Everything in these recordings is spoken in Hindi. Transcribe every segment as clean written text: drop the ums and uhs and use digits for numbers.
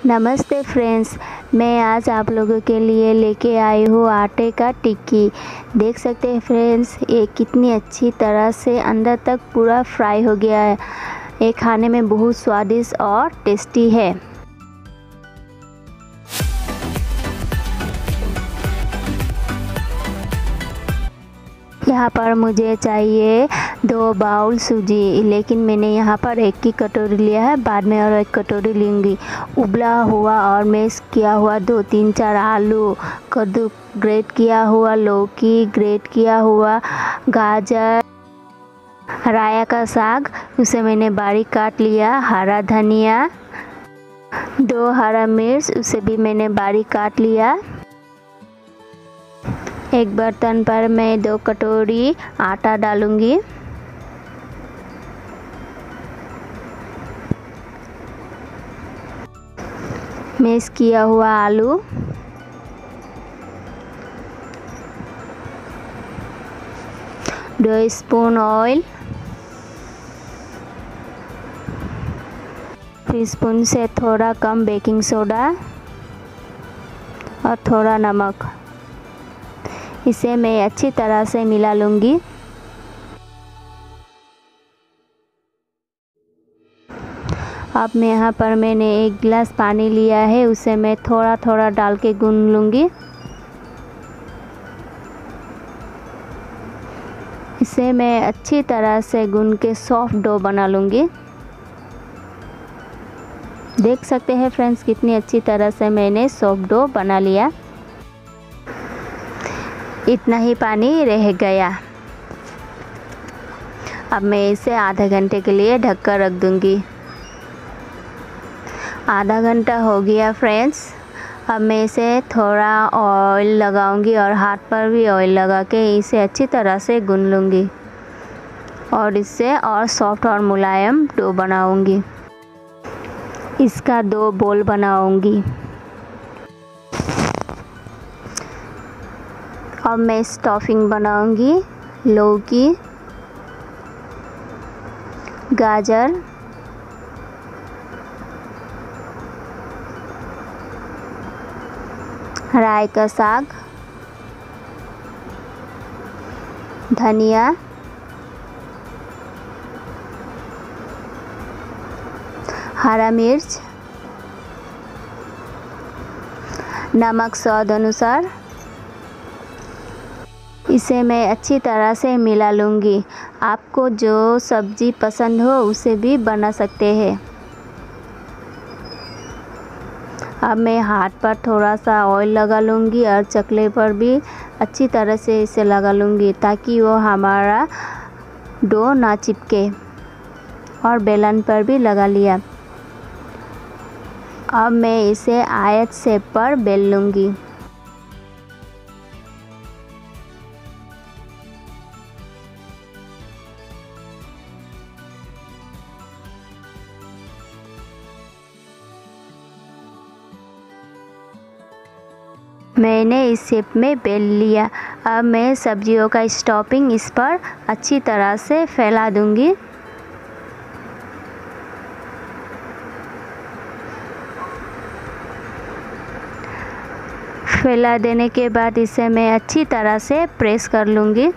नमस्ते फ्रेंड्स, मैं आज आप लोगों के लिए लेके आई हूँ आटे का टिक्की। देख सकते हैं फ्रेंड्स, ये कितनी अच्छी तरह से अंदर तक पूरा फ्राई हो गया है। ये खाने में बहुत स्वादिष्ट और टेस्टी है। यहाँ पर मुझे चाहिए 2 बाउल सूजी, लेकिन मैंने यहाँ पर 1 की कटोरी लिया है। बाद में और 1 कटोरी लूँगी। उबला हुआ और मैश किया हुआ 2, 3, 4 आलू, कद्दू ग्रेट किया हुआ, लौकी ग्रेट किया हुआ, गाजर, राया का साग उसे मैंने बारीक काट लिया, हरा धनिया, 2 हरा मिर्च उसे भी मैंने बारीक काट लिया। एक बर्तन पर मैं 2 कटोरी आटा डालूंगी। मैश किया हुआ आलू, दो स्पून ऑयल, टीस्पून से थोड़ा कम बेकिंग सोडा और थोड़ा नमक। इसे मैं अच्छी तरह से मिला लूँगी। अब मैं यहाँ पर मैंने 1 गिलास पानी लिया है, उसे मैं थोड़ा थोड़ा डाल के गूंद लूँगी। इसे मैं अच्छी तरह से गूंद के सॉफ्ट डो बना लूँगी। देख सकते हैं फ्रेंड्स, कितनी अच्छी तरह से मैंने सॉफ्ट डो बना लिया। इतना ही पानी रह गया। अब मैं इसे आधा घंटे के लिए ढक कर रख दूँगी। आधा घंटा हो गया फ्रेंड्स। अब मैं इसे थोड़ा ऑयल लगाऊंगी और हाथ पर भी ऑयल लगा के इसे अच्छी तरह से गूंद लूँगी और इससे और सॉफ्ट और मुलायम डो बनाऊंगी। इसका 2 बोल बनाऊंगी। अब मैं स्टफिंग बनाऊंगी। लौकी, गाजर, राई का साग, धनिया, हरा मिर्च, नमक स्वाद अनुसार। इसे मैं अच्छी तरह से मिला लूँगी। आपको जो सब्ज़ी पसंद हो उसे भी बना सकते हैं। अब मैं हाथ पर थोड़ा सा ऑयल लगा लूँगी और चकले पर भी अच्छी तरह से इसे लगा लूँगी ताकि वो हमारा डो ना चिपके, और बेलन पर भी लगा लिया। अब मैं इसे आयत शेप पर बेल लूँगी। मैंने इस शेप में बेल लिया। अब मैं सब्जियों का स्टफिंग इस पर अच्छी तरह से फैला दूंगी। फैला देने के बाद इसे मैं अच्छी तरह से प्रेस कर लूँगी।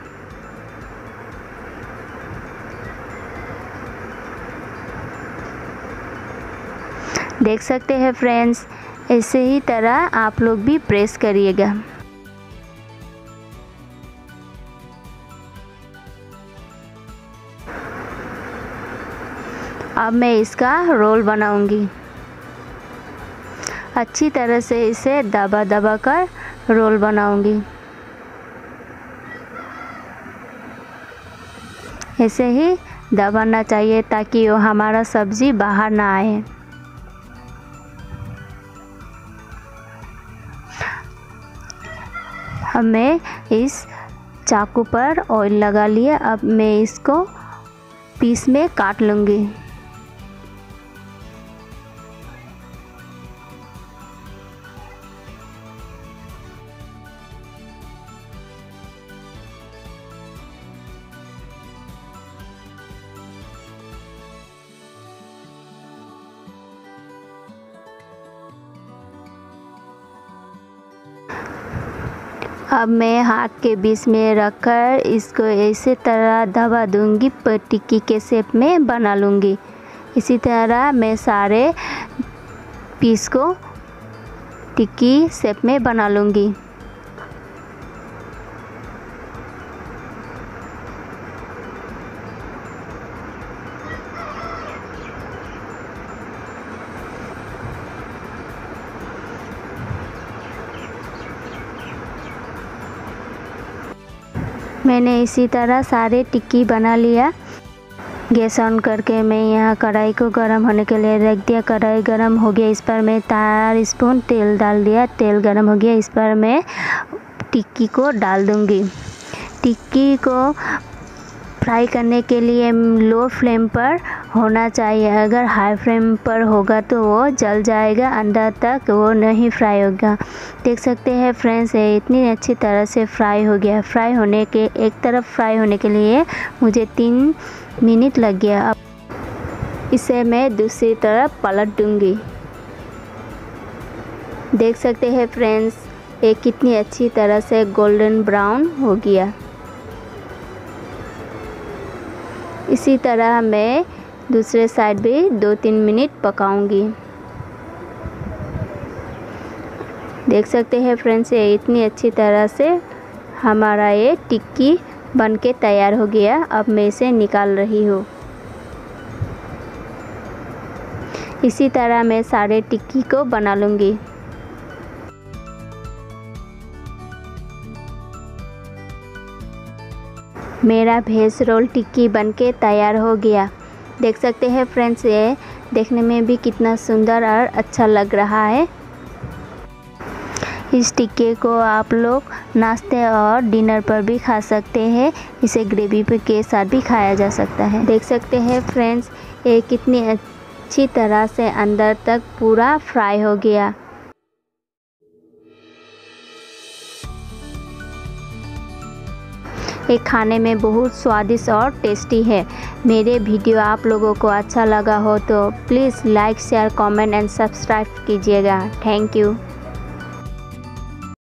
देख सकते हैं फ्रेंड्स, ऐसे ही तरह आप लोग भी प्रेस करिएगा। अब मैं इसका रोल बनाऊंगी। अच्छी तरह से इसे दबा दबा कर रोल बनाऊंगी। ऐसे ही दबाना चाहिए ताकि वो हमारा सब्ज़ी बाहर ना आए। अब मैं इस चाकू पर ऑयल लगा लिया। अब मैं इसको पीस में काट लूँगी। अब मैं हाथ के बीच में रखकर इसको इसी तरह दबा दूंगी, टिक्की के शेप में बना लूँगी। इसी तरह मैं सारे पीस को टिक्की शेप में बना लूँगी। मैंने इसी तरह सारे टिक्की बना लिया। गैस ऑन करके मैं यहाँ कढ़ाई को गर्म होने के लिए रख दिया। कढ़ाई गर्म हो गया, इस पर मैं 4 स्पून तेल डाल दिया। तेल गर्म हो गया, इस पर मैं टिक्की को डाल दूँगी। टिक्की को फ्राई करने के लिए लो फ्लेम पर होना चाहिए। अगर हाई फ्लेम पर होगा तो वो जल जाएगा, अंदर तक वो नहीं फ्राई होगा। देख सकते हैं फ्रेंड्स, ये इतनी अच्छी तरह से फ्राई हो गया। एक तरफ फ्राई होने के लिए मुझे 3 मिनट लग गया। अब इसे मैं दूसरी तरफ पलट दूंगी। देख सकते हैं फ्रेंड्स, ये कितनी अच्छी तरह से गोल्डन ब्राउन हो गया। इसी तरह मैं दूसरे साइड भी 2-3 मिनट पकाऊंगी। देख सकते हैं फ्रेंड्स, ये इतनी अच्छी तरह से हमारा ये टिक्की बनके तैयार हो गया। अब मैं इसे निकाल रही हूँ। इसी तरह मैं सारे टिक्की को बना लूँगी। मेरा वेज रोल टिक्की बनके तैयार हो गया। देख सकते हैं फ्रेंड्स, ये देखने में भी कितना सुंदर और अच्छा लग रहा है। इस टिक्के को आप लोग नाश्ते और डिनर पर भी खा सकते हैं। इसे ग्रेवी के साथ भी खाया जा सकता है। देख सकते हैं फ्रेंड्स, ये कितनी अच्छी तरह से अंदर तक पूरा फ्राई हो गया। ये खाने में बहुत स्वादिष्ट और टेस्टी है। मेरे वीडियो आप लोगों को अच्छा लगा हो तो please like, share, comment and subscribe कीजिएगा। Thank you.